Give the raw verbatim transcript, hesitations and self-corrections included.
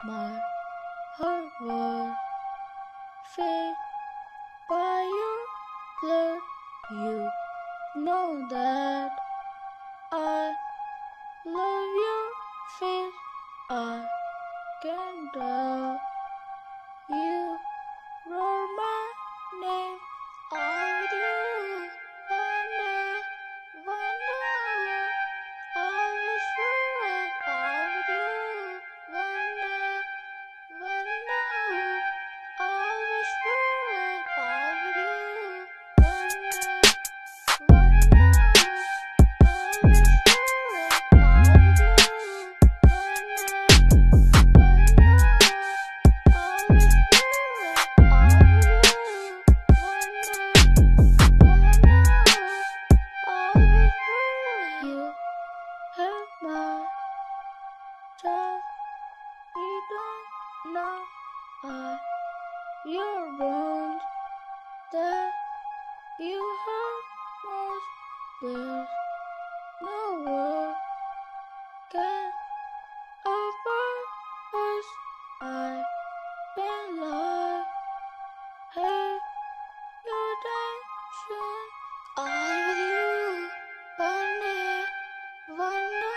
My heart was fed by your blood. You know that I love your face. I can tell you roar my name. I do wonder, wonder. I wish you were all you. Wonder, wonder. I wish you were all you. Wonder, wonder. I wish you were all you. Wonder, wonder. I wish you were all you. You hurt my trust. You don't know I your wounds that you hurt most. There's no word can avert us. I've been like hey, your tension. I'm with you, wonder, wonder.